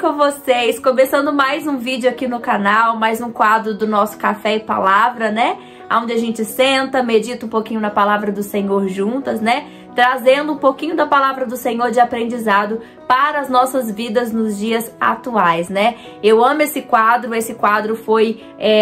com vocês? Começando mais um vídeo aqui no canal, mais um quadro do nosso Café e Palavra, né? Onde a gente senta, medita um pouquinho na Palavra do Senhor juntas, né? Trazendo um pouquinho da Palavra do Senhor de aprendizado para as nossas vidas nos dias atuais, né? Eu amo esse quadro foi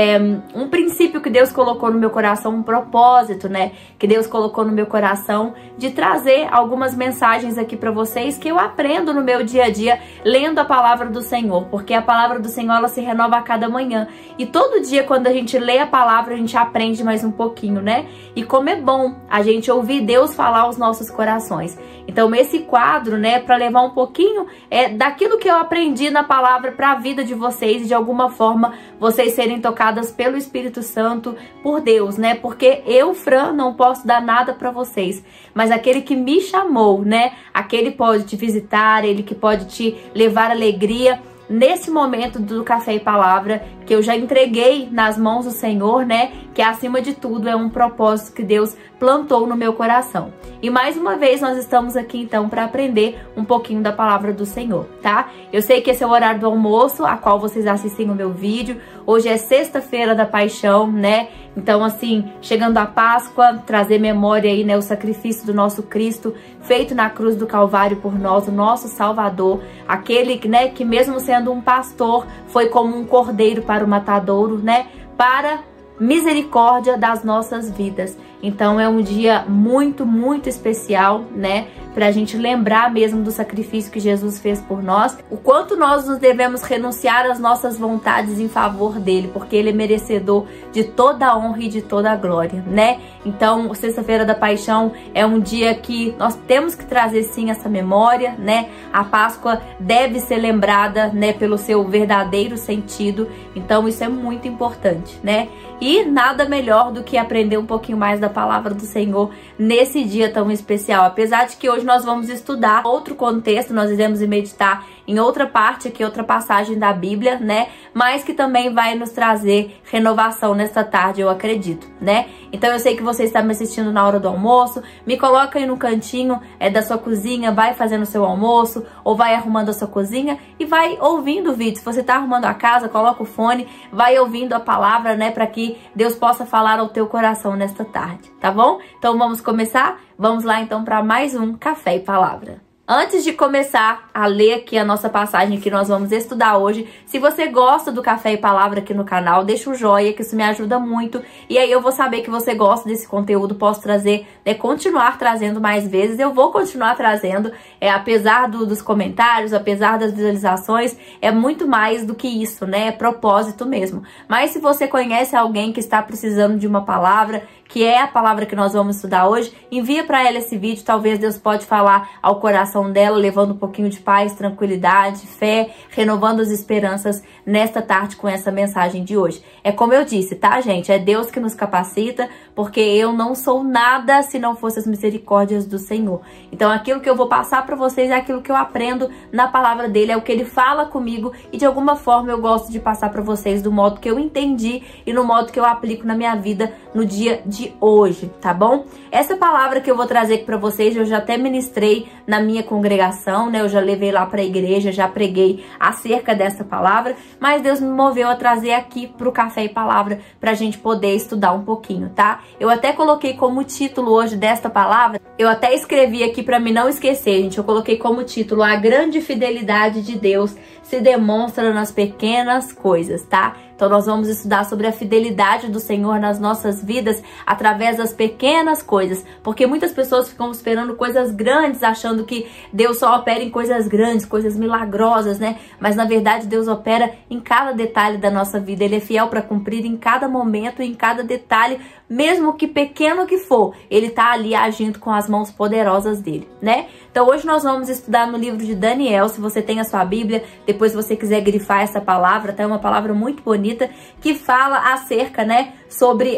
um princípio que Deus colocou no meu coração, um propósito, né? Que Deus colocou no meu coração de trazer algumas mensagens aqui para vocês que eu aprendo no meu dia a dia lendo a Palavra do Senhor, porque a Palavra do Senhor ela se renova a cada manhã e todo dia quando a gente lê a Palavra a gente aprende mais um pouquinho, né? E como é bom a gente ouvir Deus falar aos nossos corações. Então esse quadro, né, para levar um pouquinho daquilo que eu aprendi na palavra para a vida de vocês e de alguma forma vocês serem tocadas pelo Espírito Santo, por Deus, né? Porque eu, Fran, não posso dar nada para vocês, mas aquele que me chamou, né? Aquele pode te visitar, ele que pode te levar alegria nesse momento do Café e Palavra, que eu já entreguei nas mãos do Senhor, né? Que acima de tudo é um propósito que Deus plantou no meu coração. E mais uma vez nós estamos aqui então para aprender um pouquinho da Palavra do Senhor, tá? Eu sei que esse é o horário do almoço, a qual vocês assistem o meu vídeo. Hoje é sexta-feira da Paixão, né? Então assim, chegando a Páscoa, trazer memória aí, né? O sacrifício do nosso Cristo feito na cruz do Calvário por nós, o nosso Salvador. Aquele, né, que mesmo sendo um pastor, foi como um cordeiro para o matadouro, né? Para misericórdia das nossas vidas. Então é um dia muito, muito especial, né? Pra gente lembrar mesmo do sacrifício que Jesus fez por nós, o quanto nós nos devemos renunciar às nossas vontades em favor dele, porque ele é merecedor de toda a honra e de toda a glória, né? Então, sexta-feira da Paixão é um dia que nós temos que trazer sim essa memória, né? A Páscoa deve ser lembrada, né, pelo seu verdadeiro sentido. Então, isso é muito importante, né? E nada melhor do que aprender um pouquinho mais da Palavra do Senhor nesse dia tão especial. Apesar de que hoje nós vamos estudar outro contexto, nós iremos meditar em outra parte aqui, outra passagem da Bíblia, né? Mas que também vai nos trazer renovação nesta tarde, eu acredito, né? Então eu sei que você está me assistindo na hora do almoço, me coloca aí no cantinho da sua cozinha, vai fazendo o seu almoço, ou vai arrumando a sua cozinha e vai ouvindo o vídeo. Se você está arrumando a casa, coloca o fone, vai ouvindo a palavra, né? Para que Deus possa falar ao teu coração nesta tarde, tá bom? Então vamos começar? Vamos lá então para mais um Café e Palavra. Antes de começar a ler aqui a nossa passagem que nós vamos estudar hoje, se você gosta do Café e Palavra aqui no canal, deixa um joinha que isso me ajuda muito. E aí eu vou saber que você gosta desse conteúdo, posso trazer, né, continuar trazendo mais vezes. Eu vou continuar trazendo, apesar dos comentários, apesar das visualizações, é muito mais do que isso, né? É propósito mesmo. Mas se você conhece alguém que está precisando de uma palavra, que é a palavra que nós vamos estudar hoje, envia para ela esse vídeo, talvez Deus pode falar ao coração dela, levando um pouquinho de paz, tranquilidade, fé, renovando as esperanças nesta tarde com essa mensagem de hoje. É como eu disse, tá, gente? É Deus que nos capacita, porque eu não sou nada se não fosse as misericórdias do Senhor. Então aquilo que eu vou passar para vocês é aquilo que eu aprendo na palavra dele, é o que ele fala comigo e de alguma forma eu gosto de passar para vocês do modo que eu entendi e no modo que eu aplico na minha vida no dia de hoje, tá bom? Essa palavra que eu vou trazer aqui para vocês, eu já até ministrei na minha congregação, né? Eu já levei lá para a igreja, já preguei acerca dessa palavra, mas Deus me moveu a trazer aqui pro Café e Palavra pra gente poder estudar um pouquinho, tá? Eu até coloquei como título hoje desta palavra, eu até escrevi aqui para me não esquecer, gente, eu coloquei como título: a grande fidelidade de Deus se demonstra nas pequenas coisas, tá? Então nós vamos estudar sobre a fidelidade do Senhor nas nossas vidas através das pequenas coisas, porque muitas pessoas ficam esperando coisas grandes, achando que Deus só opera em coisas grandes, coisas milagrosas, né? Mas na verdade Deus opera em cada detalhe da nossa vida, Ele é fiel para cumprir em cada momento, em cada detalhe, mesmo que pequeno que for, Ele tá ali agindo com as mãos poderosas dele, né? Então hoje nós vamos estudar no livro de Daniel. Se você tem a sua Bíblia, depois se você quiser grifar essa palavra, tá? É uma palavra muito bonita que fala acerca, né, sobre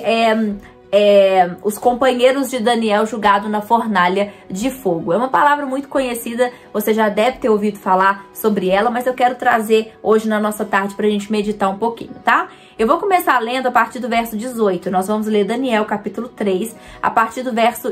os companheiros de Daniel julgado na fornalha de fogo. É uma palavra muito conhecida, você já deve ter ouvido falar sobre ela, mas eu quero trazer hoje na nossa tarde pra gente meditar um pouquinho, tá? Eu vou começar lendo a partir do verso 18. Nós vamos ler Daniel, capítulo 3, a partir do verso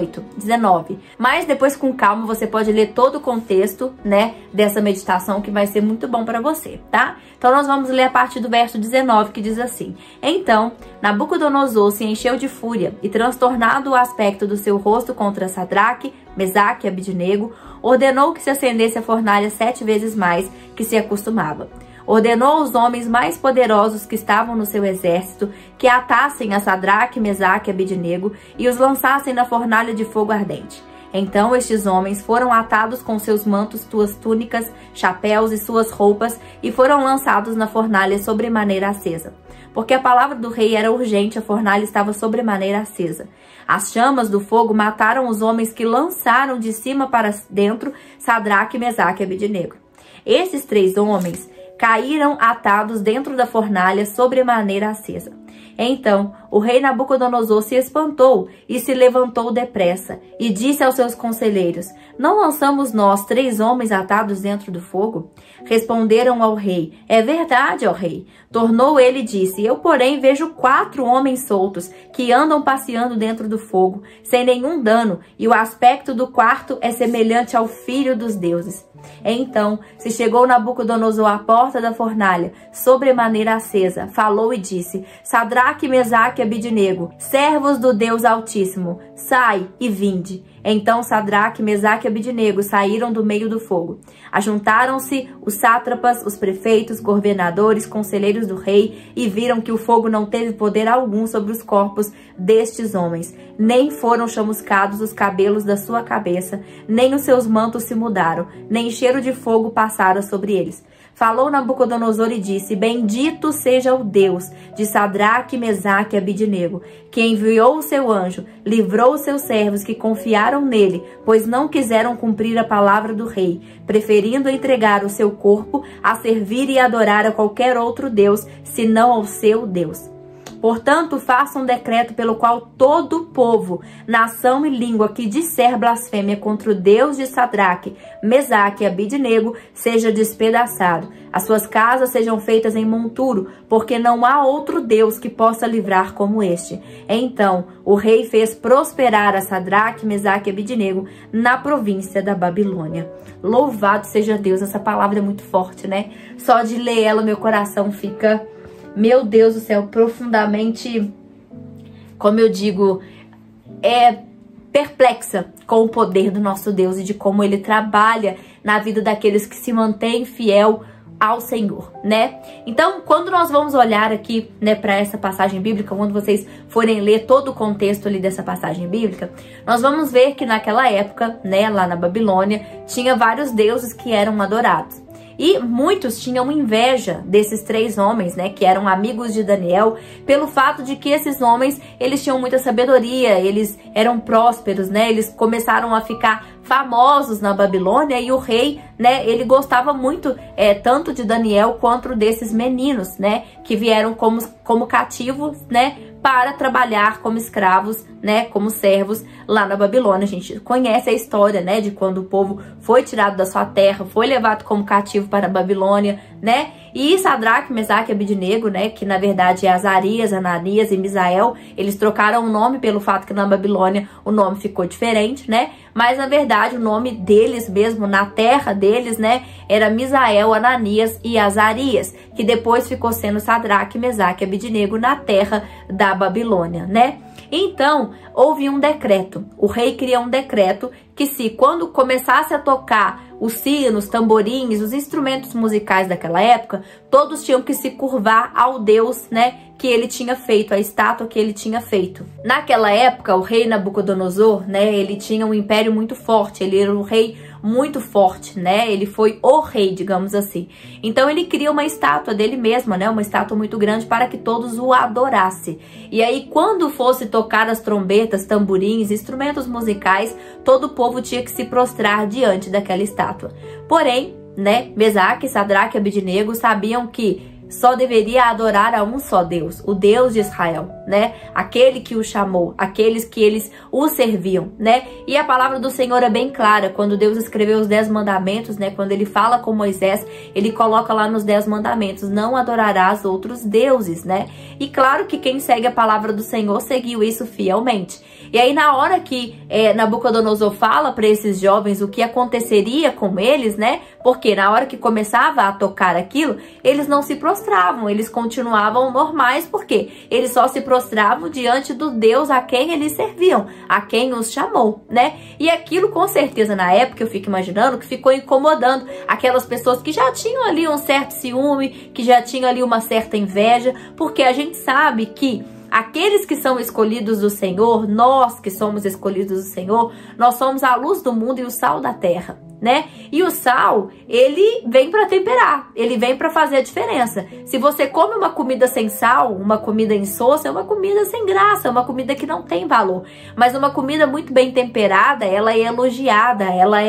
19. Mas depois, com calma, você pode ler todo o contexto, né, dessa meditação, que vai ser muito bom para você, tá? Então, nós vamos ler a partir do verso 19, que diz assim: Então, Nabucodonosor se encheu de fúria e, transtornado o aspecto do seu rosto contra Sadraque, Mesaque e Abidnego, ordenou que se acendesse a fornalha 7 vezes mais que se acostumava. Ordenou aos homens mais poderosos que estavam no seu exército que atassem a Sadraque, Mesaque e Abidnego e os lançassem na fornalha de fogo ardente. Então estes homens foram atados com seus mantos, suas túnicas, chapéus e suas roupas e foram lançados na fornalha sobremaneira acesa. Porque a palavra do rei era urgente, a fornalha estava sobremaneira acesa. As chamas do fogo mataram os homens que lançaram de cima para dentro Sadraque, Mesaque e Abidnego. Esses 3 homens caíram atados dentro da fornalha sobremaneira acesa. Então o rei Nabucodonosor se espantou e se levantou depressa e disse aos seus conselheiros: Não lançamos nós 3 homens atados dentro do fogo? Responderam ao rei: É verdade, ó rei. Tornou ele e disse: Eu, porém, vejo 4 homens soltos que andam passeando dentro do fogo, sem nenhum dano, e o aspecto do quarto é semelhante ao filho dos deuses. Então se chegou Nabucodonosor à porta da fornalha, sobremaneira acesa, falou e disse: Sadraque, Mesaque e Abidnego, servos do Deus Altíssimo, sai e vinde. Então Sadraque, Mesaque e Abidnego saíram do meio do fogo. Ajuntaram-se os sátrapas, os prefeitos, governadores, conselheiros do rei, e viram que o fogo não teve poder algum sobre os corpos destes homens, nem foram chamuscados os cabelos da sua cabeça, nem os seus mantos se mudaram, nem cheiro de fogo passara sobre eles. Falou Nabucodonosor e disse: Bendito seja o Deus de Sadraque, Mesaque e Abidnego, que enviou o seu anjo, livrou os seus servos que confiaram nele, pois não quiseram cumprir a palavra do rei, preferindo entregar o seu corpo a servir e adorar a qualquer outro Deus, senão ao seu Deus. Portanto, faça um decreto pelo qual todo o povo, nação e língua que disser blasfêmia contra o Deus de Sadraque, Mesaque e Abidnego seja despedaçado. As suas casas sejam feitas em monturo, porque não há outro Deus que possa livrar como este. Então o rei fez prosperar a Sadraque, Mesaque e Abidnego na província da Babilônia. Louvado seja Deus, essa palavra é muito forte, né? Só de ler ela, meu coração fica... Meu Deus do céu, profundamente, como eu digo, perplexa com o poder do nosso Deus e de como Ele trabalha na vida daqueles que se mantêm fiel ao Senhor, né? Então, quando nós vamos olhar aqui, né, para essa passagem bíblica, quando vocês forem ler todo o contexto ali dessa passagem bíblica, nós vamos ver que naquela época, né, lá na Babilônia, tinha vários deuses que eram adorados. E muitos tinham inveja desses 3 homens, né, que eram amigos de Daniel, pelo fato de que esses homens, eles tinham muita sabedoria, eles eram prósperos, né, eles começaram a ficar famosos na Babilônia e o rei, né, ele gostava muito tanto de Daniel quanto desses meninos, né, que vieram como cativos, né, para trabalhar como escravos, né, como servos lá na Babilônia. A gente conhece a história, né, de quando o povo foi tirado da sua terra, foi levado como cativo para a Babilônia, né, e Sadraque, Mesaque e Abidnego, né, que na verdade é Azarias, Ananias e Misael, eles trocaram o nome pelo fato que na Babilônia o nome ficou diferente, né, mas na verdade o nome deles mesmo, na terra deles, né, era Misael, Ananias e Azarias, que depois ficou sendo Sadraque, Mesaque e Abidnego na terra da Babilônia, né. Então, houve um decreto. O rei criou um decreto que se quando começasse a tocar os sinos, tamborins, os instrumentos musicais daquela época, todos tinham que se curvar ao Deus, né, que ele tinha feito, a estátua que ele tinha feito. Naquela época, o rei Nabucodonosor, né, ele tinha um império muito forte, ele era um rei muito forte, né, ele foi o rei, digamos assim. Então ele cria uma estátua dele mesmo, né, uma estátua muito grande para que todos o adorassem. E aí quando fosse tocar as trombetas, tamborins, instrumentos musicais, todo o povo tinha que se prostrar diante daquela estátua. Porém, né, Mesaque, Sadraque e Abidnego sabiam que só deveria adorar a um só Deus, o Deus de Israel, né? Aquele que o chamou, aqueles que eles o serviam, né? E a palavra do Senhor é bem clara, quando Deus escreveu os 10 mandamentos, né? Quando ele fala com Moisés, ele coloca lá nos 10 mandamentos, não adorarás outros deuses, né? E claro que quem segue a palavra do Senhor seguiu isso fielmente. E aí na hora que Nabucodonosor fala para esses jovens o que aconteceria com eles, né? Porque na hora que começava a tocar aquilo, eles não se prostravam, eles continuavam normais, porque eles só se prostravam diante do Deus a quem eles serviam, a quem os chamou, né? E aquilo com certeza na época, eu fico imaginando, que ficou incomodando aquelas pessoas que já tinham ali um certo ciúme, que já tinham ali uma certa inveja, porque a gente sabe que aqueles que são escolhidos do Senhor, nós que somos escolhidos do Senhor, nós somos a luz do mundo e o sal da terra, né? E o sal, ele vem para temperar, ele vem para fazer a diferença. Se você come uma comida sem sal, uma comida insossa, é uma comida sem graça, é uma comida que não tem valor. Mas uma comida muito bem temperada, ela é elogiada, ela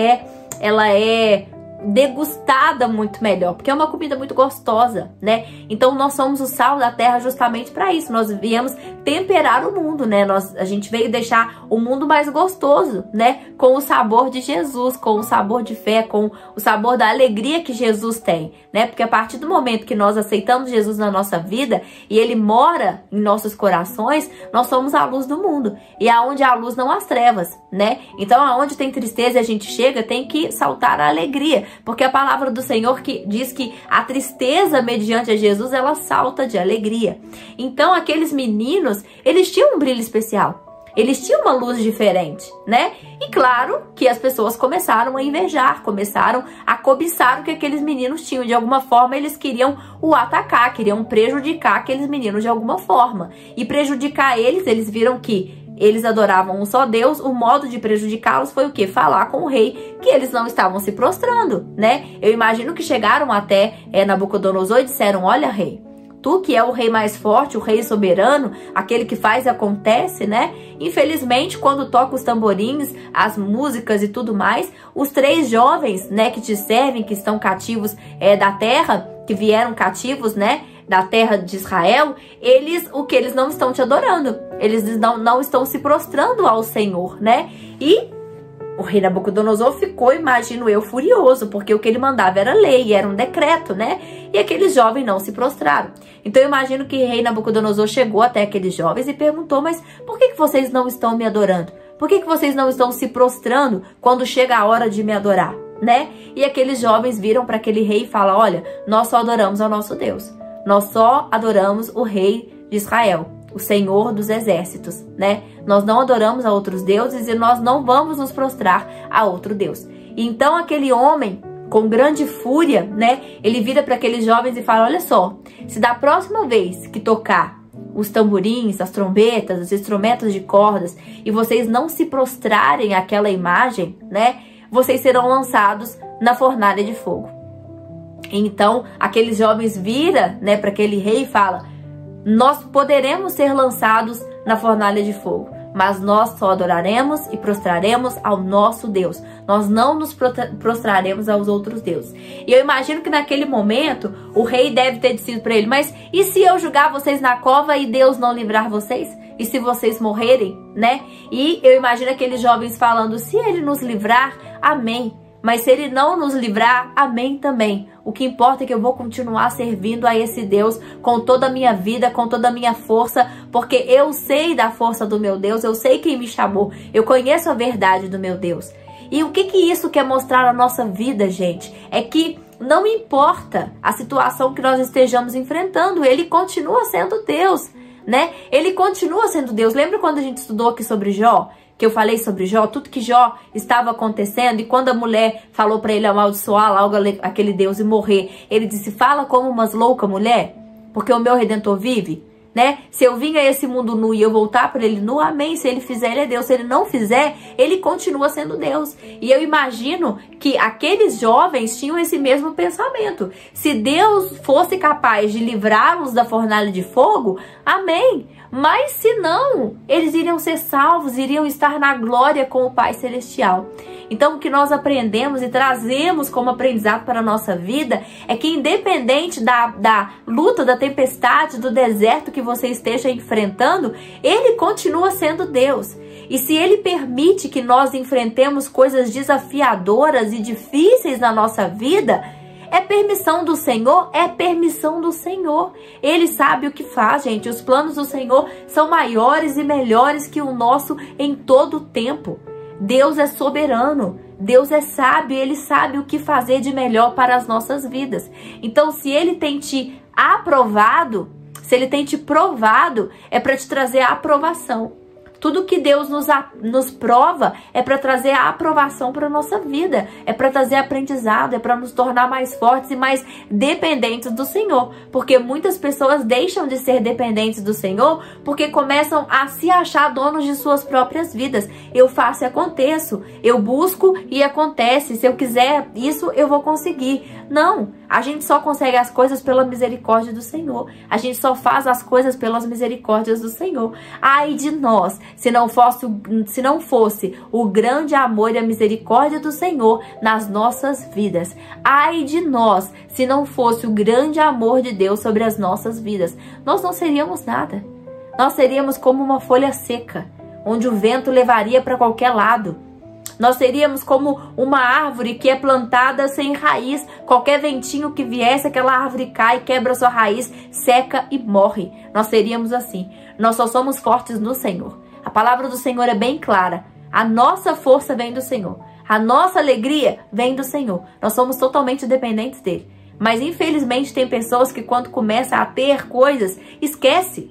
é degustada muito melhor, porque é uma comida muito gostosa, né? Então nós somos o sal da terra justamente para isso. Nós viemos temperar o mundo, né? A gente veio deixar o mundo mais gostoso, né? Com o sabor de Jesus, com o sabor de fé, com o sabor da alegria que Jesus tem, né? Porque a partir do momento que nós aceitamos Jesus na nossa vida e ele mora em nossos corações, nós somos a luz do mundo. E aonde há luz não há trevas, né? Então aonde tem tristeza e a gente chega, tem que saltar a alegria. Porque a palavra do Senhor que diz que a tristeza mediante a Jesus, ela salta de alegria. Então aqueles meninos, eles tinham um brilho especial. Eles tinham uma luz diferente, né? E claro que as pessoas começaram a invejar, começaram a cobiçar o que aqueles meninos tinham. De alguma forma eles queriam o atacar, queriam prejudicar aqueles meninos de alguma forma. E prejudicar eles viram que eles adoravam um só Deus, o modo de prejudicá-los foi o quê? Falar com o rei que eles não estavam se prostrando, né? Eu imagino que chegaram até Nabucodonosor e disseram, olha rei, tu que é o rei mais forte, o rei soberano, aquele que faz e acontece, né? Infelizmente, quando toca os tamborins, as músicas e tudo mais, os 3 jovens, né, que te servem, que estão cativos da terra, que vieram cativos, né, da terra de Israel, eles não estão te adorando, eles não estão se prostrando ao Senhor, né? E o rei Nabucodonosor ficou, imagino eu, furioso, porque o que ele mandava era lei, era um decreto, né? E aqueles jovens não se prostraram. Então eu imagino que o rei Nabucodonosor chegou até aqueles jovens e perguntou, mas por que vocês não estão me adorando? Por que vocês não estão se prostrando quando chega a hora de me adorar, né? E aqueles jovens viram para aquele rei e falam, olha, nós só adoramos ao nosso Deus. Nós só adoramos o rei de Israel, o Senhor dos exércitos, né? Nós não adoramos a outros deuses e nós não vamos nos prostrar a outro Deus. Então aquele homem, com grande fúria, né? Ele vira para aqueles jovens e fala, olha só, se da próxima vez que tocar os tamborins, as trombetas, os instrumentos de cordas, e vocês não se prostrarem àquela imagem, né? Vocês serão lançados na fornalha de fogo. Então, aqueles jovens viram, né, para aquele rei e fala, nós poderemos ser lançados na fornalha de fogo, mas nós só adoraremos e prostraremos ao nosso Deus. Nós não nos prostraremos aos outros deuses. E eu imagino que naquele momento, o rei deve ter dito para ele, mas e se eu jogar vocês na cova e Deus não livrar vocês? E se vocês morrerem, né? E eu imagino aqueles jovens falando, se ele nos livrar, amém. Mas se ele não nos livrar, amém também. O que importa é que eu vou continuar servindo a esse Deus com toda a minha vida, com toda a minha força, porque eu sei da força do meu Deus, eu sei quem me chamou, eu conheço a verdade do meu Deus. E o que isso quer mostrar na nossa vida, gente? É que não importa a situação que nós estejamos enfrentando, ele continua sendo Deus, né? Ele continua sendo Deus. Lembra quando a gente estudou aqui sobre Jó? Que eu falei sobre Jó, tudo que Jó estava acontecendo, e quando a mulher falou para ele amaldiçoar logo aquele Deus e morrer, ele disse, fala como umas louca mulher, porque o meu Redentor vive, né? Se eu vim a esse mundo nu e eu voltar para ele nu, amém. Se ele fizer, ele é Deus. Se ele não fizer, ele continua sendo Deus. E eu imagino que aqueles jovens tinham esse mesmo pensamento. Se Deus fosse capaz de livrá-los da fornalha de fogo, amém. mas se não, eles iriam ser salvos, iriam estar na glória com o Pai Celestial. Então, o que nós aprendemos e trazemos como aprendizado para a nossa vida é que, independente da luta, da tempestade, do deserto que você esteja enfrentando, Ele continua sendo Deus. E se Ele permite que nós enfrentemos coisas desafiadoras e difíceis na nossa vida, é permissão do Senhor? É permissão do Senhor. Ele sabe o que faz, gente. Os planos do Senhor são maiores e melhores que o nosso em todo o tempo. Deus é soberano, Deus é sábio, Ele sabe o que fazer de melhor para as nossas vidas. Então, se Ele tem te aprovado, se Ele tem te provado, é para te trazer a aprovação. Tudo que Deus nos prova é para trazer a aprovação para a nossa vida, é para trazer aprendizado, é para nos tornar mais fortes e mais dependentes do Senhor. Porque muitas pessoas deixam de ser dependentes do Senhor porque começam a se achar donos de suas próprias vidas. Eu faço e aconteço, eu busco e acontece, se eu quiser isso eu vou conseguir. Não, a gente só consegue as coisas pela misericórdia do Senhor, a gente só faz as coisas pelas misericórdias do Senhor. Ai de nós, se não fosse o grande amor e a misericórdia do Senhor nas nossas vidas. Ai de nós, se não fosse o grande amor de Deus sobre as nossas vidas. Nós não seríamos nada. Nós seríamos como uma folha seca, onde o vento levaria para qualquer lado. Nós seríamos como uma árvore que é plantada sem raiz. Qualquer ventinho que viesse, aquela árvore cai, quebra sua raiz, seca e morre. Nós seríamos assim. Nós só somos fortes no Senhor. A palavra do Senhor é bem clara. A nossa força vem do Senhor. A nossa alegria vem do Senhor. Nós somos totalmente dependentes dele. Mas infelizmente tem pessoas que quando começam a ter coisas, esquece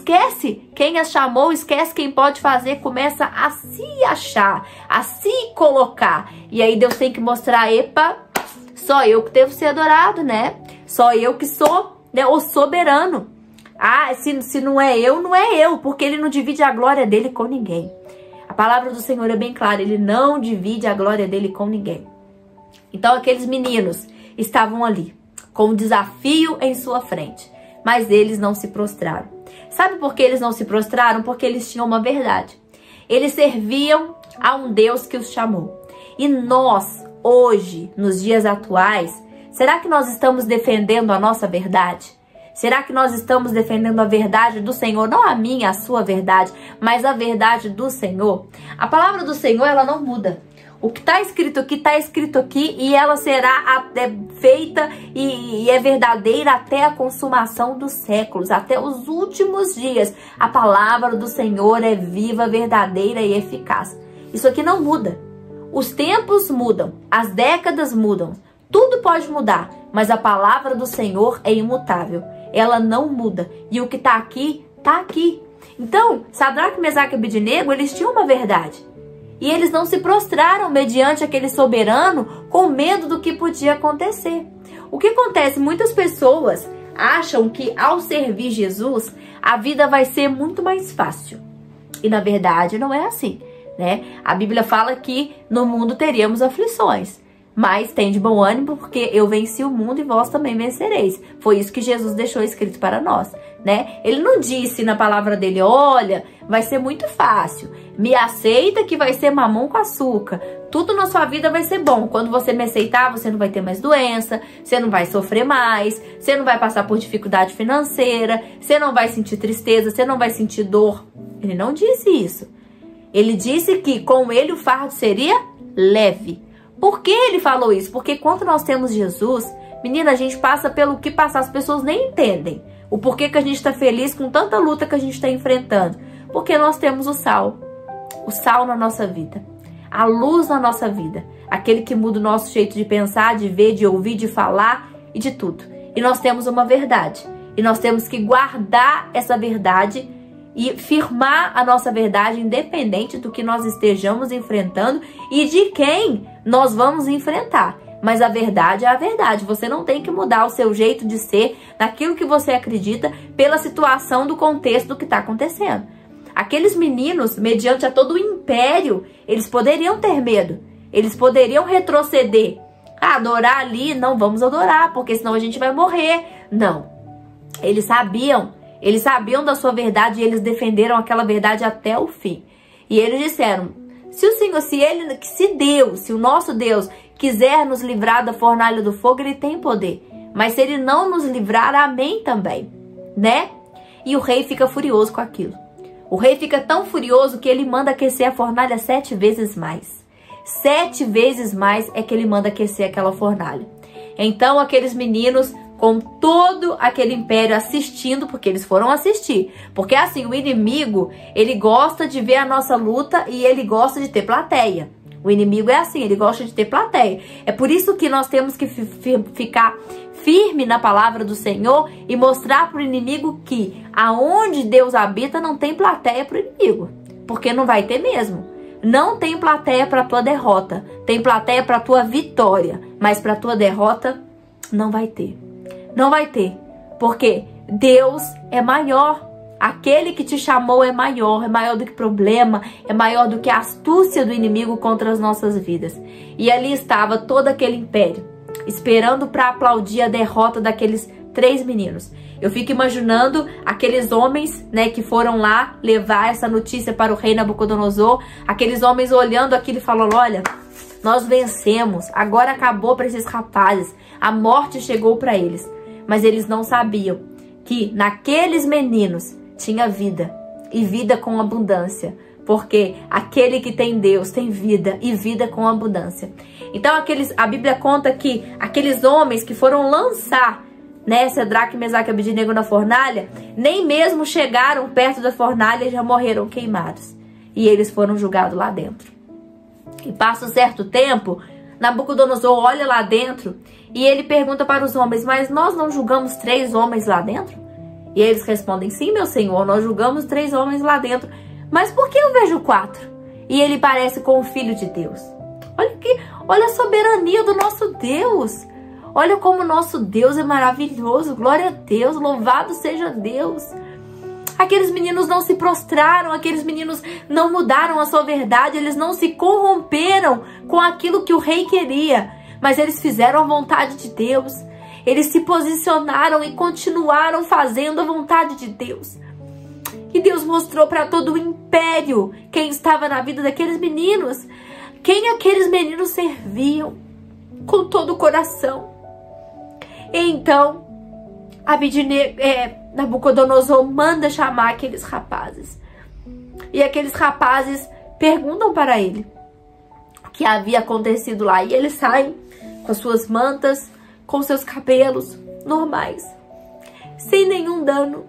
quem as chamou, esquece quem pode fazer, começa a se achar, a se colocar. E aí Deus tem que mostrar, epa, só eu que devo ser adorado, né? Só eu que sou, né, o soberano. Ah, se não é eu, porque Ele não divide a glória dele com ninguém. A palavra do Senhor é bem clara, Ele não divide a glória dele com ninguém. Então aqueles meninos estavam ali, com um desafio em sua frente, mas eles não se prostraram. Sabe por que eles não se prostraram? Porque eles tinham uma verdade. Eles serviam a um Deus que os chamou. E nós, hoje, nos dias atuais, será que nós estamos defendendo a nossa verdade? Será que nós estamos defendendo a verdade do Senhor? Não a minha, a sua verdade, mas a verdade do Senhor. A palavra do Senhor, ela não muda. O que está escrito aqui, e ela será feita e é verdadeira até a consumação dos séculos, até os últimos dias. A palavra do Senhor é viva, verdadeira e eficaz. Isso aqui não muda. Os tempos mudam, as décadas mudam, tudo pode mudar, mas a palavra do Senhor é imutável. Ela não muda. E o que está aqui, está aqui. Então, Sadraque, Mesaque e Abednego, eles tinham uma verdade. E eles não se prostraram mediante aquele soberano com medo do que podia acontecer. O que acontece? Muitas pessoas acham que ao servir Jesus, a vida vai ser muito mais fácil. E na verdade não é assim, né? A Bíblia fala que no mundo teríamos aflições. Mas tem de bom ânimo, porque eu venci o mundo e vós também vencereis. Foi isso que Jesus deixou escrito para nós, né? Ele não disse na palavra dele, olha, vai ser muito fácil. Me aceita que vai ser mamão com açúcar. Tudo na sua vida vai ser bom. Quando você me aceitar, você não vai ter mais doença, você não vai sofrer mais, você não vai passar por dificuldade financeira, você não vai sentir tristeza, você não vai sentir dor. Ele não disse isso. Ele disse que com ele o fardo seria leve. Por que ele falou isso? Porque quando nós temos Jesus, menina, a gente passa pelo que passar, as pessoas nem entendem o porquê que a gente está feliz com tanta luta que a gente está enfrentando. Porque nós temos o sal na nossa vida, a luz na nossa vida, aquele que muda o nosso jeito de pensar, de ver, de ouvir, de falar e de tudo. E nós temos uma verdade, e nós temos que guardar essa verdade e firmar a nossa verdade independente do que nós estejamos enfrentando e de quem nós vamos enfrentar. Mas a verdade é a verdade. Você não tem que mudar o seu jeito de ser naquilo que você acredita pela situação do contexto do que está acontecendo. Aqueles meninos, mediante a todo o império, eles poderiam ter medo. Eles poderiam retroceder. Ah, adorar ali, não vamos adorar, porque senão a gente vai morrer. Não. Eles sabiam Eles sabiam da sua verdade e eles defenderam aquela verdade até o fim. E eles disseram, se o nosso Deus quiser nos livrar da fornalha do fogo, ele tem poder. Mas se ele não nos livrar, amém também, né? E o rei fica furioso com aquilo. O rei fica tão furioso que ele manda aquecer a fornalha 7 vezes mais. 7 vezes mais é que ele manda aquecer aquela fornalha. Então aqueles meninos, com todo aquele império assistindo, porque eles foram assistir. Porque assim, o inimigo, ele gosta de ver a nossa luta e ele gosta de ter plateia. O inimigo é assim, ele gosta de ter plateia. É por isso que nós temos que ficar firme na palavra do Senhor e mostrar para o inimigo que aonde Deus habita não tem plateia para o inimigo. Porque não vai ter mesmo. Não tem plateia para tua derrota. Tem plateia para tua vitória. Mas para tua derrota não vai ter. Não vai ter. Porque Deus é maior. Aquele que te chamou é maior do que problema, é maior do que a astúcia do inimigo contra as nossas vidas. E ali estava todo aquele império, esperando para aplaudir a derrota daqueles 3 meninos. Eu fico imaginando aqueles homens, né, que foram lá levar essa notícia para o rei Nabucodonosor, aqueles homens olhando aquilo e falando, olha, nós vencemos, agora acabou para esses rapazes, a morte chegou para eles. Mas eles não sabiam que naqueles meninos tinha vida, e vida com abundância, porque aquele que tem Deus tem vida, e vida com abundância. Então a Bíblia conta que aqueles homens que foram lançar, né, Sadraque, Mesaque e Abednego na fornalha, nem mesmo chegaram perto da fornalha e já morreram queimados. E eles foram julgados lá dentro. E passa um certo tempo, Nabucodonosor olha lá dentro e ele pergunta para os homens, mas nós não julgamos 3 homens lá dentro? E eles respondem, sim, meu senhor, nós julgamos 3 homens lá dentro. Mas por que eu vejo 4? E ele parece com o Filho de Deus. Olha a soberania do nosso Deus. Olha como o nosso Deus é maravilhoso. Glória a Deus, louvado seja Deus. Aqueles meninos não se prostraram, aqueles meninos não mudaram a sua verdade, eles não se corromperam com aquilo que o rei queria. Mas eles fizeram a vontade de Deus. Eles se posicionaram e continuaram fazendo a vontade de Deus. E Deus mostrou para todo o império quem estava na vida daqueles meninos. Quem aqueles meninos serviam com todo o coração. E então, Nabucodonosor manda chamar aqueles rapazes. E aqueles rapazes perguntam para ele o que havia acontecido lá. E eles saem com as suas mantas, com seus cabelos normais, sem nenhum dano,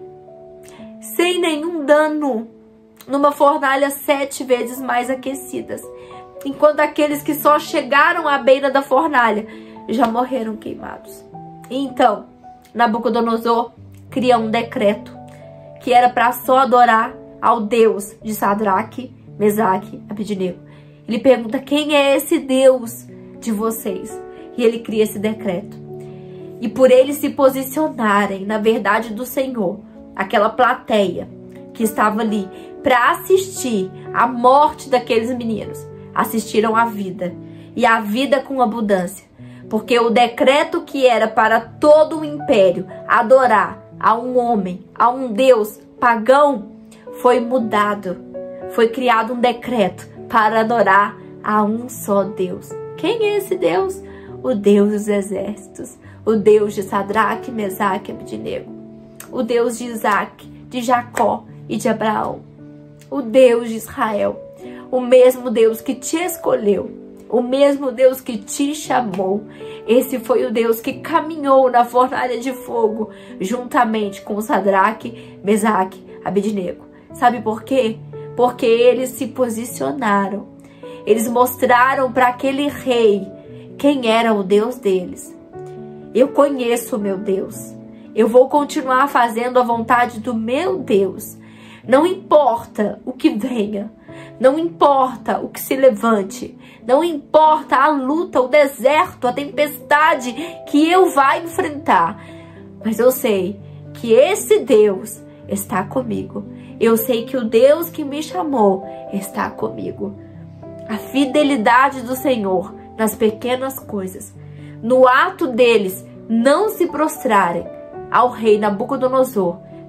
numa fornalha 7 vezes mais aquecidas, enquanto aqueles que só chegaram à beira da fornalha já morreram queimados. E então, Nabucodonosor cria um decreto que era para só adorar ao Deus de Sadraque, Mesaque e Abednego. Ele pergunta, quem é esse Deus de vocês? E ele cria esse decreto. E por eles se posicionarem na verdade do Senhor, aquela plateia que estava ali para assistir à morte daqueles meninos, assistiram à vida, e a vida com abundância. Porque o decreto que era para todo o império adorar a um homem, a um Deus pagão, foi mudado. Foi criado um decreto para adorar a um só Deus. Quem é esse Deus? O Deus dos exércitos. O Deus de Sadraque, Mesaque e Abednego. O Deus de Isaac, de Jacó e de Abraão. O Deus de Israel. O mesmo Deus que te escolheu. O mesmo Deus que te chamou. Esse foi o Deus que caminhou na fornalha de fogo juntamente com Sadraque, Mesaque e Abednego. Sabe por quê? Porque eles se posicionaram. Eles mostraram para aquele rei quem era o Deus deles. Eu conheço o meu Deus. Eu vou continuar fazendo a vontade do meu Deus. Não importa o que venha. Não importa o que se levante. Não importa a luta, o deserto, a tempestade que eu vá enfrentar. Mas eu sei que esse Deus está comigo. Eu sei que o Deus que me chamou está comigo. A fidelidade do Senhor nas pequenas coisas. No ato deles não se prostrarem ao rei Nabucodonosor,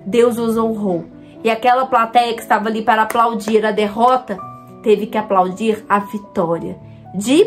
Deus os honrou. E aquela plateia que estava ali para aplaudir a derrota, teve que aplaudir a vitória. De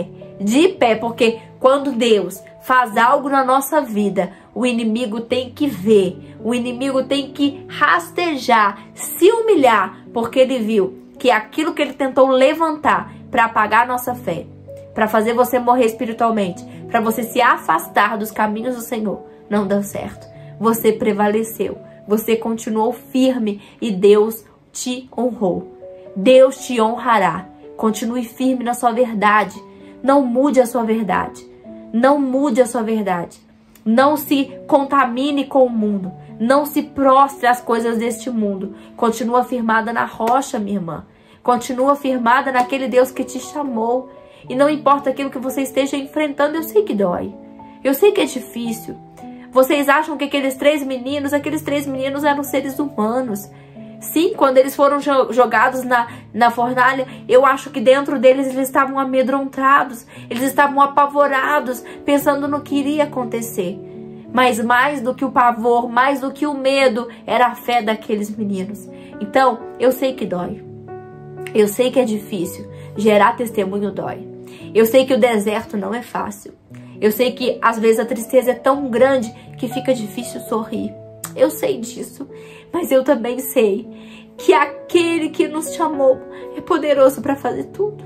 pé, porque quando Deus faz algo na nossa vida, o inimigo tem que ver, o inimigo tem que rastejar, se humilhar, porque ele viu que aquilo que ele tentou levantar para apagar a nossa fé, para fazer você morrer espiritualmente, para você se afastar dos caminhos do Senhor, não deu certo. Você prevaleceu, você continuou firme e Deus te honrou. Deus te honrará. Continue firme na sua verdade. Não mude a sua verdade. Não mude a sua verdade. Não se contamine com o mundo. Não se prostre às coisas deste mundo. Continua firmada na rocha, minha irmã. Continua firmada naquele Deus que te chamou. E não importa aquilo que você esteja enfrentando, eu sei que dói. Eu sei que é difícil. Vocês acham que aqueles três meninos eram seres humanos. Sim, quando eles foram jogados na fornalha, eu acho que dentro deles eles estavam amedrontados, eles estavam apavorados, pensando no que iria acontecer. Mas mais do que o pavor, mais do que o medo, era a fé daqueles meninos. Então, eu sei que dói. Eu sei que é difícil. Gerar testemunho dói. Eu sei que o deserto não é fácil. Eu sei que às vezes a tristeza é tão grande que fica difícil sorrir. Eu sei disso, mas eu também sei que aquele que nos chamou é poderoso para fazer tudo.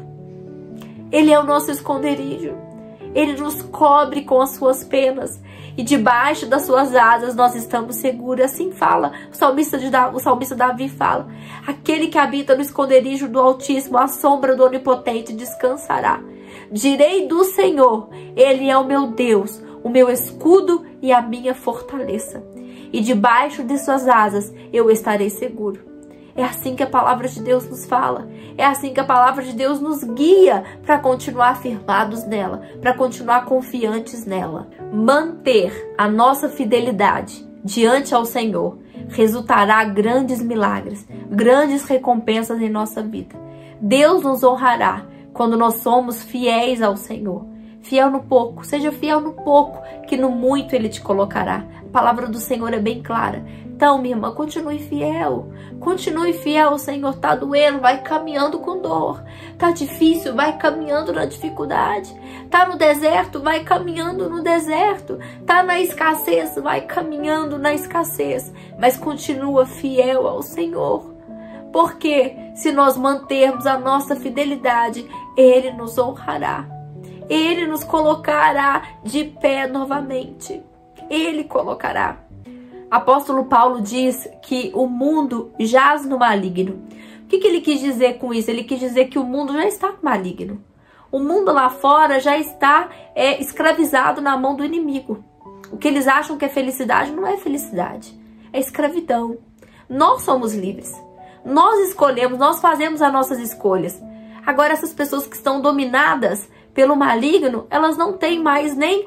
Ele é o nosso esconderijo. Ele nos cobre com as suas penas e debaixo das suas asas nós estamos seguros. Assim fala o salmista Davi fala: aquele que habita no esconderijo do Altíssimo, à sombra do Onipotente descansará. Direi do Senhor, Ele é o meu Deus, o meu escudo e a minha fortaleza. E debaixo de suas asas eu estarei seguro. É assim que a palavra de Deus nos fala. É assim que a palavra de Deus nos guia para continuar firmados nela, para continuar confiantes nela. Manter a nossa fidelidade diante ao Senhor resultará grandes milagres, grandes recompensas em nossa vida. Deus nos honrará quando nós somos fiéis ao Senhor. Fiel no pouco, seja fiel no pouco, que no muito Ele te colocará. A palavra do Senhor é bem clara. Então, minha irmã, continue fiel. Continue fiel, o Senhor tá doendo, vai caminhando com dor. Tá difícil, vai caminhando na dificuldade. Tá no deserto, vai caminhando no deserto. Tá na escassez, vai caminhando na escassez. Mas continua fiel ao Senhor. Porque se nós mantermos a nossa fidelidade, Ele nos honrará. Ele nos colocará de pé novamente. Ele colocará. Apóstolo Paulo diz que o mundo jaz no maligno. O que ele quis dizer com isso? Ele quis dizer que o mundo já está maligno. O mundo lá fora já está escravizado na mão do inimigo. O que eles acham que é felicidade não é felicidade. É escravidão. Nós somos livres. Nós escolhemos, nós fazemos as nossas escolhas. Agora essas pessoas que estão dominadas pelo maligno, elas não têm mais nem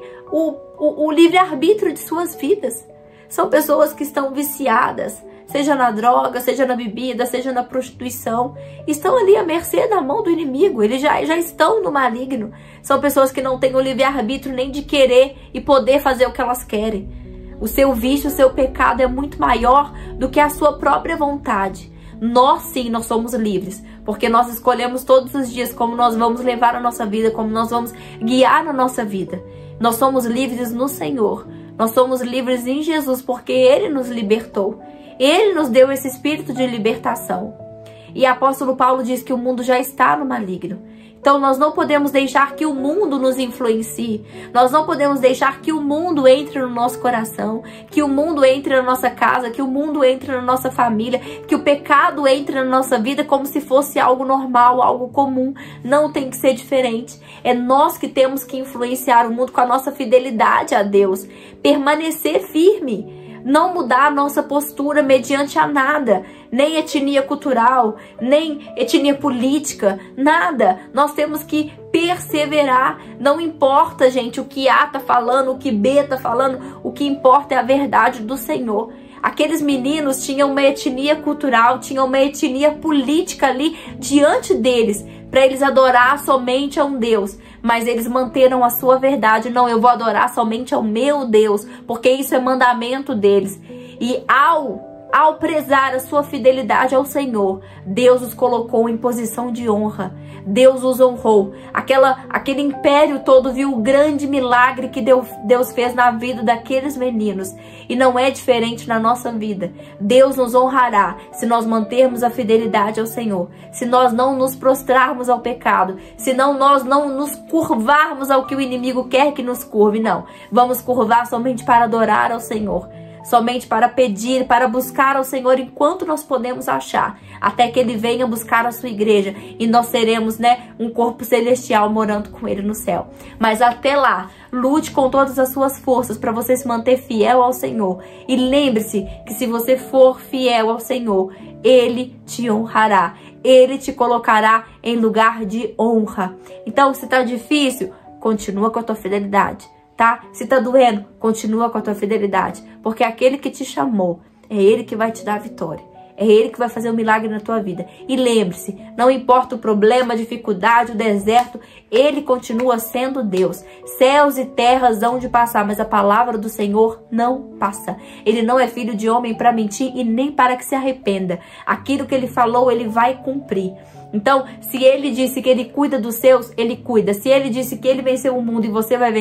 o livre-arbítrio de suas vidas. São pessoas que estão viciadas, seja na droga, seja na bebida, seja na prostituição. Estão ali à mercê da mão do inimigo, eles já estão no maligno. São pessoas que não têm o livre-arbítrio nem de querer e poder fazer o que elas querem. O seu vício, o seu pecado é muito maior do que a sua própria vontade. Nós sim, nós somos livres, porque nós escolhemos todos os dias como nós vamos levar a nossa vida, como nós vamos guiar a nossa vida. Nós somos livres no Senhor, nós somos livres em Jesus, porque Ele nos libertou. Ele nos deu esse espírito de libertação. E apóstolo Paulo diz que o mundo já está no maligno. Então nós não podemos deixar que o mundo nos influencie. Nós não podemos deixar que o mundo entre no nosso coração, que o mundo entre na nossa casa, que o mundo entre na nossa família, que o pecado entre na nossa vida como se fosse algo normal, algo comum. Não tem que ser diferente. É nós que temos que influenciar o mundo com a nossa fidelidade a Deus. Permanecer firme. Não mudar a nossa postura mediante a nada, nem etnia cultural, nem etnia política, nada. Nós temos que perseverar. Não importa, gente, o que A tá falando, o que B tá falando, o que importa é a verdade do Senhor. Aqueles meninos tinham uma etnia cultural, tinham uma etnia política ali diante deles, para eles adorar somente a um Deus. Mas eles manteram a sua verdade. Não, eu vou adorar somente ao meu Deus, porque isso é mandamento deles. E ao ao prezar a sua fidelidade ao Senhor, Deus os colocou em posição de honra. Deus os honrou. Aquele império todo viu o grande milagre que Deus fez na vida daqueles meninos. E não é diferente na nossa vida. Deus nos honrará se nós mantermos a fidelidade ao Senhor. Se nós não nos prostrarmos ao pecado. Se nós não nos curvarmos ao que o inimigo quer que nos curve. Não. Vamos curvar somente para adorar ao Senhor. Somente para pedir, para buscar ao Senhor enquanto nós podemos achar, até que Ele venha buscar a sua igreja e nós seremos, um corpo celestial morando com Ele no céu. Mas até lá, lute com todas as suas forças para você se manter fiel ao Senhor. E lembre-se que se você for fiel ao Senhor, Ele te honrará. Ele te colocará em lugar de honra. Então, se está difícil, continua com a tua fidelidade. Tá? Se tá doendo, continua com a tua fidelidade, porque aquele que te chamou, é Ele que vai te dar a vitória, é Ele que vai fazer um milagre na tua vida. E lembre-se, não importa o problema, a dificuldade, o deserto, Ele continua sendo Deus. Céus e terras hão de passar, mas a palavra do Senhor não passa. Ele não é filho de homem para mentir e nem para que se arrependa. Aquilo que Ele falou, Ele vai cumprir. Então, se Ele disse que Ele cuida dos seus, Ele cuida. Se Ele disse que Ele venceu o mundo e você vai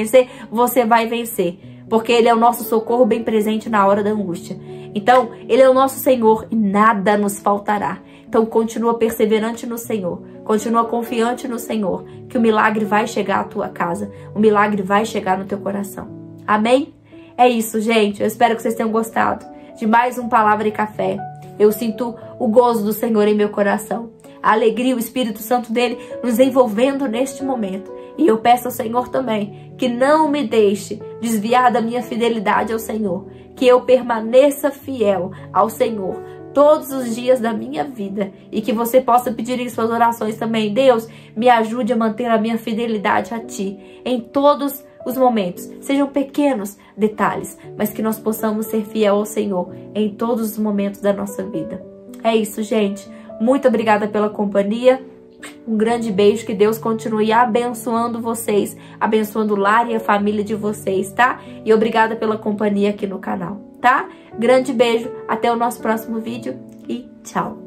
vencer. Porque Ele é o nosso socorro bem presente na hora da angústia. Então, Ele é o nosso Senhor e nada nos faltará. Então, continua perseverante no Senhor. Continua confiante no Senhor, que o milagre vai chegar à tua casa. O milagre vai chegar no teu coração. Amém? É isso, gente. Eu espero que vocês tenham gostado de mais um Palavra e Café. Eu sinto o gozo do Senhor em meu coração. A alegria, o Espírito Santo dele nos envolvendo neste momento. E eu peço ao Senhor também que não me deixe desviar da minha fidelidade ao Senhor. Que eu permaneça fiel ao Senhor todos os dias da minha vida. E que você possa pedir em suas orações também: Deus, me ajude a manter a minha fidelidade a Ti em todos os momentos. Sejam pequenos detalhes, mas que nós possamos ser fiel ao Senhor em todos os momentos da nossa vida. É isso, gente. Muito obrigada pela companhia. Um grande beijo. Que Deus continue abençoando vocês, abençoando o lar e a família de vocês, tá? E obrigada pela companhia aqui no canal, tá? Grande beijo. Até o nosso próximo vídeo e tchau.